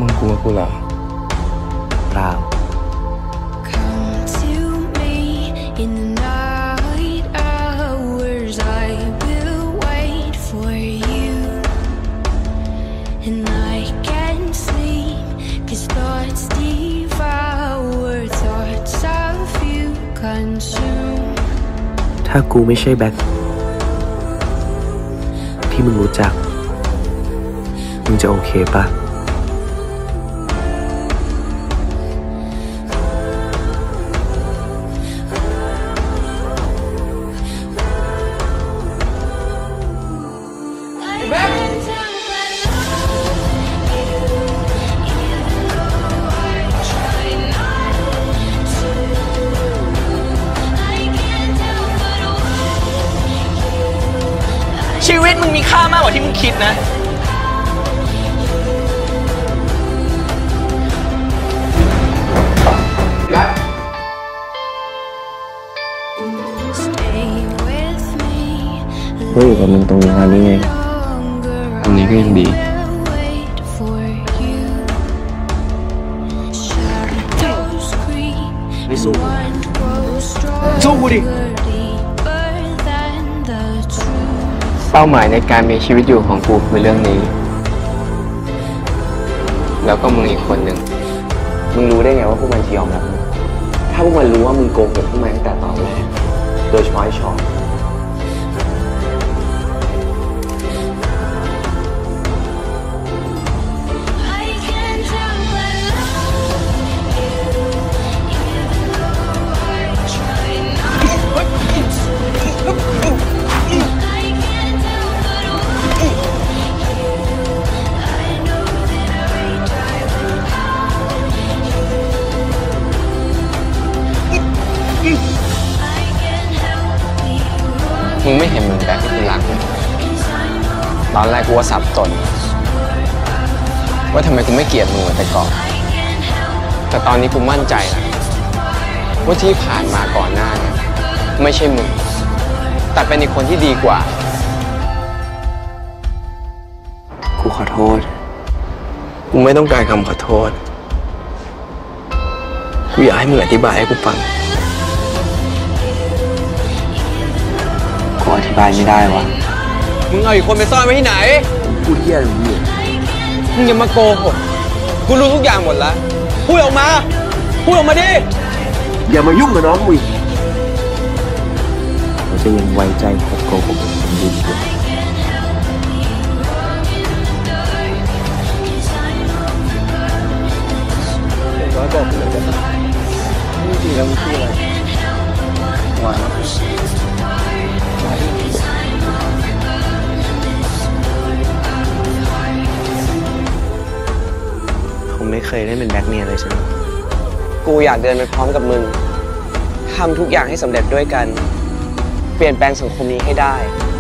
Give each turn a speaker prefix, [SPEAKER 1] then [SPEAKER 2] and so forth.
[SPEAKER 1] มึงกลัวกูเหรอเปล่าถ้ากูไม่ใช่แบ็คที่มึงรู้จักมึงจะโอเคปะ
[SPEAKER 2] ชีวิตมึงมีค่ามากกว่าที่มึงคิดนะ
[SPEAKER 1] กูอยู่กับมึงตรงนี้แล้วนี่ไงตรงนี้ก็ยังดีไม่สู้กูดิเป้าหมายในการมีชีวิตอยู่ของกูคือเรื่องนี้แล้วก็มึงอีกคนหนึ่งมึงรู้ได้ไงว่าพวกมันจะยอมรับมึงถ้าพวกมันรู้ว่ามึงโกหกพวกมันตั้งแต่ตอนแรกโดยเฉพาะไอ้ชอนมึงไม่เห็นมึงแบบที่กูรักเลยตอนแรกกูว่าสับสนว่าทำไมกูไม่เกลียดมึงเหมือนแต่ก่อนแต่ตอนนี้กูมั่นใจแล้วว่าที่ผ่านมาก่อนหน้าเนี่ยไม่ใช่มึงแต่เป็นอีกคนที่ดีกว่ากูขอโทษกูไม่ต้องการคำขอโทษกูอยากให้มึงอธิบายให้กูฟังกูอธิบายไม่ได้วะมึงเอาอีกคนไปซ่อนไว้ที่ไหนกูเที่ยอะไรมึงอย่ามาโกหกกูรู้ทุกอย่างหมดแล้วพูดออกมาดิอย่ามายุ่งกับน้องมึงเราจะยังไว้ใจกับโกหกคนดีอยู่ร้อยบอกเลยกันนี่จริงแล้วมึงชื่ออะไรวะผมไม่เคยได้เป็นแบ็คเมียเลยใช่ไหมกูอยากเดินไปพร้อมกับมึงทำทุกอย่างให้สำเร็จด้วยกันเปลี่ยนแปลงสังคมนี้ให้ได้